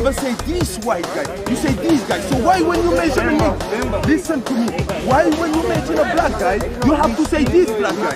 never say these white guys. You say these guys. So why when you mention a nigga, listen to me. Why when you mention a black guy, you have to say these black guys?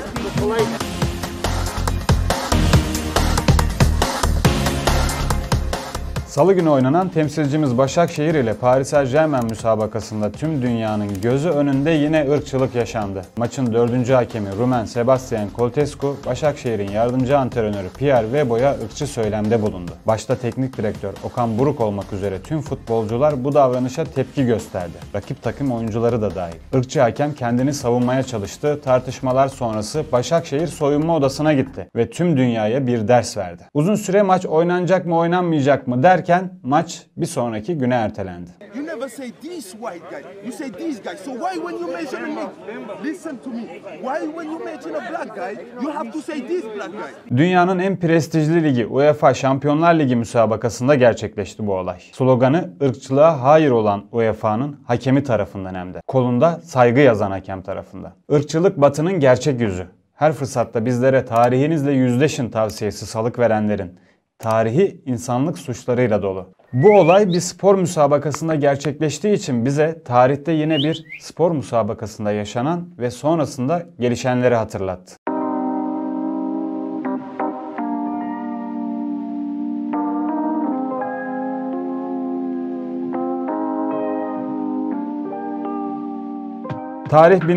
Salı günü oynanan temsilcimiz Başakşehir ile Paris Saint-Germain müsabakasında tüm dünyanın gözü önünde yine ırkçılık yaşandı. Maçın 4. hakemi Rumen Sebastian Coltescu, Başakşehir'in yardımcı antrenörü Pierre Webo'ya ırkçı söylemde bulundu. Başta teknik direktör Okan Buruk olmak üzere tüm futbolcular bu davranışa tepki gösterdi. Rakip takım oyuncuları da dahil. Irkçı hakem kendini savunmaya çalıştı. Tartışmalar sonrası Başakşehir soyunma odasına gitti ve tüm dünyaya bir ders verdi. Uzun süre maç oynanacak mı oynanmayacak mı derken maç bir sonraki güne ertelendi. You never say these white guys. You say these guys. So why when you mention a nigga, listen to me. Why when you mention a black guy, you have to say these black guys? Dünyanın en prestijli ligi UEFA Şampiyonlar Ligi müsabakasında gerçekleşti bu olay. Sloganı ırkçılığa hayır olan UEFA'nın hakemi tarafından hem de. Kolunda saygı yazan hakem tarafından. Irkçılık Batı'nın gerçek yüzü. Her fırsatta bizlere tarihinizle yüzleşin tavsiyesi salık verenlerin tarihi insanlık suçlarıyla dolu. Bu olay bir spor müsabakasında gerçekleştiği için bize tarihte yine bir spor müsabakasında yaşanan ve sonrasında gelişenleri hatırlattı. Tarih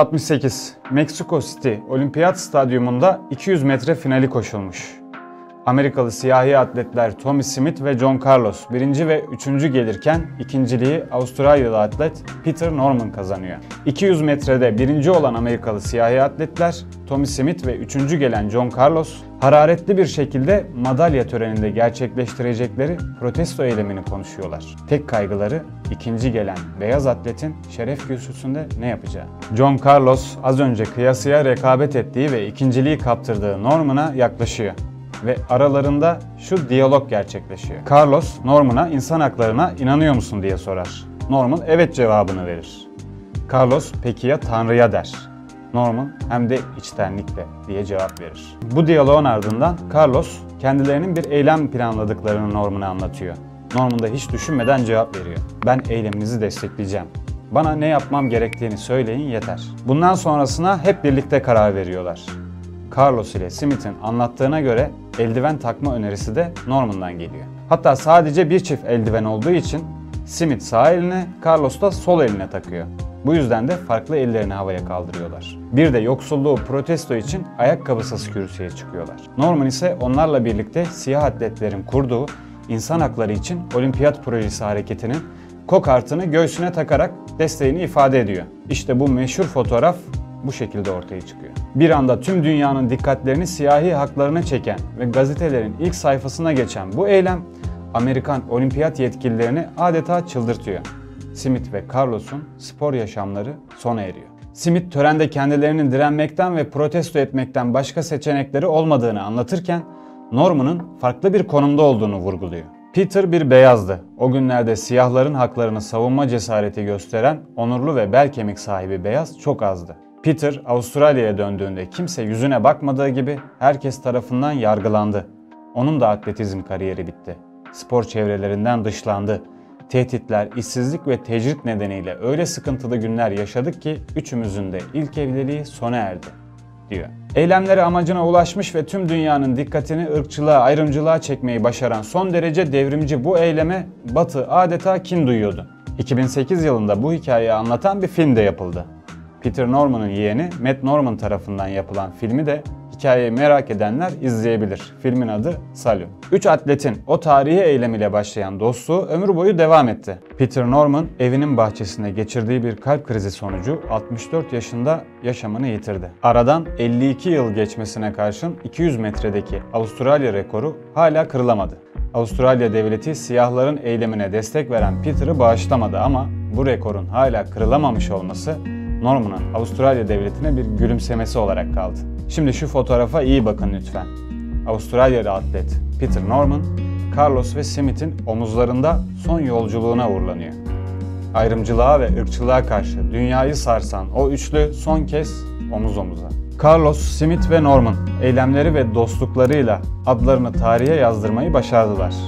1968. Meksiko City Olimpiyat Stadyumunda 200 metre finali koşulmuş. Amerikalı siyahi atletler Tommy Smith ve John Carlos birinci ve üçüncü gelirken ikinciliği Avustralyalı atlet Peter Norman kazanıyor. 200 metrede birinci olan Amerikalı siyahi atletler Tommy Smith ve üçüncü gelen John Carlos hararetli bir şekilde madalya töreninde gerçekleştirecekleri protesto eylemini konuşuyorlar. Tek kaygıları ikinci gelen beyaz atletin şeref kürsüsünde ne yapacağı. John Carlos az önce kıyasıya rekabet ettiği ve ikinciliği kaptırdığı Norman'a yaklaşıyor. Ve aralarında şu diyalog gerçekleşiyor. Carlos, Norman'a insan haklarına inanıyor musun diye sorar. Norman evet cevabını verir. Carlos peki ya Tanrı'ya der. Norman hem de içtenlikle diye cevap verir. Bu diyaloğun ardından Carlos kendilerinin bir eylem planladıklarını Norman'a anlatıyor. Norman da hiç düşünmeden cevap veriyor. Ben eyleminizi destekleyeceğim. Bana ne yapmam gerektiğini söyleyin yeter. Bundan sonrasına hep birlikte karar veriyorlar. Carlos ile Smith'in anlattığına göre eldiven takma önerisi de Norman'dan geliyor. Hatta sadece bir çift eldiven olduğu için Smith sağ eline, Carlos da sol eline takıyor. Bu yüzden de farklı ellerini havaya kaldırıyorlar. Bir de yoksulluğu protesto için ayakkabısız kürsüye çıkıyorlar. Norman ise onlarla birlikte siyah atletlerin kurduğu insan hakları için olimpiyat projesi hareketinin kokartını göğsüne takarak desteğini ifade ediyor. İşte bu meşhur fotoğraf bu şekilde ortaya çıkıyor. Bir anda tüm dünyanın dikkatlerini siyahi haklarına çeken ve gazetelerin ilk sayfasına geçen bu eylem Amerikan olimpiyat yetkililerini adeta çıldırtıyor. Smith ve Carlos'un spor yaşamları sona eriyor. Smith törende kendilerinin direnmekten ve protesto etmekten başka seçenekleri olmadığını anlatırken Norman'ın farklı bir konumda olduğunu vurguluyor. Peter bir beyazdı. O günlerde siyahların haklarını savunma cesareti gösteren onurlu ve bel kemik sahibi beyaz çok azdı. Peter Avustralya'ya döndüğünde kimse yüzüne bakmadığı gibi herkes tarafından yargılandı. Onun da atletizm kariyeri bitti. Spor çevrelerinden dışlandı. Tehditler, işsizlik ve tecrit nedeniyle öyle sıkıntılı günler yaşadık ki üçümüzün de ilk evliliği sona erdi, diyor. Eylemleri amacına ulaşmış ve tüm dünyanın dikkatini ırkçılığa, ayrımcılığa çekmeyi başaran son derece devrimci bu eyleme Batı adeta kin duyuyordu. 2008 yılında bu hikayeyi anlatan bir film de yapıldı. Peter Norman'ın yeğeni Matt Norman tarafından yapılan filmi de hikayeyi merak edenler izleyebilir. Filmin adı Salü. Üç atletin o tarihi eylem ile başlayan dostluğu ömür boyu devam etti. Peter Norman evinin bahçesinde geçirdiği bir kalp krizi sonucu 64 yaşında yaşamını yitirdi. Aradan 52 yıl geçmesine karşın 200 metredeki Avustralya rekoru hala kırılamadı. Avustralya devleti siyahların eylemine destek veren Peter'ı bağışlamadı ama bu rekorun hala kırılamamış olması Norman'ın Avustralya devletine bir gülümsemesi olarak kaldı. Şimdi şu fotoğrafa iyi bakın lütfen. Avustralyalı atlet Peter Norman, Carlos ve Smith'in omuzlarında son yolculuğuna uğurlanıyor. Ayrımcılığa ve ırkçılığa karşı dünyayı sarsan o üçlü son kez omuz omuza. Carlos, Smith ve Norman eylemleri ve dostluklarıyla adlarını tarihe yazdırmayı başardılar.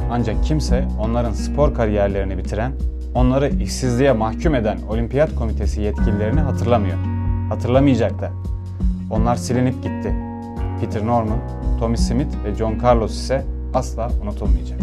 Ancak kimse onların spor kariyerlerini bitiren, onları işsizliğe mahkum eden Olimpiyat Komitesi yetkililerini hatırlamıyor. Hatırlamayacak da. Onlar silinip gitti. Peter Norman, Tommy Smith ve John Carlos ise asla unutulmayacak.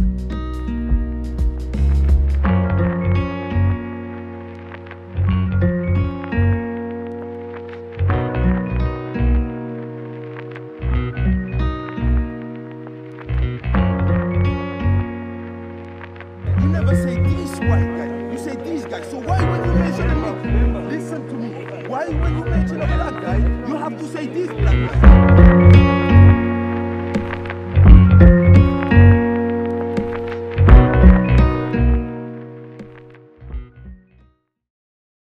You never say these white guys, you say these guys. So why when you mention a nigga, listen to me, why when you mention a black guy, you have to say these black guys?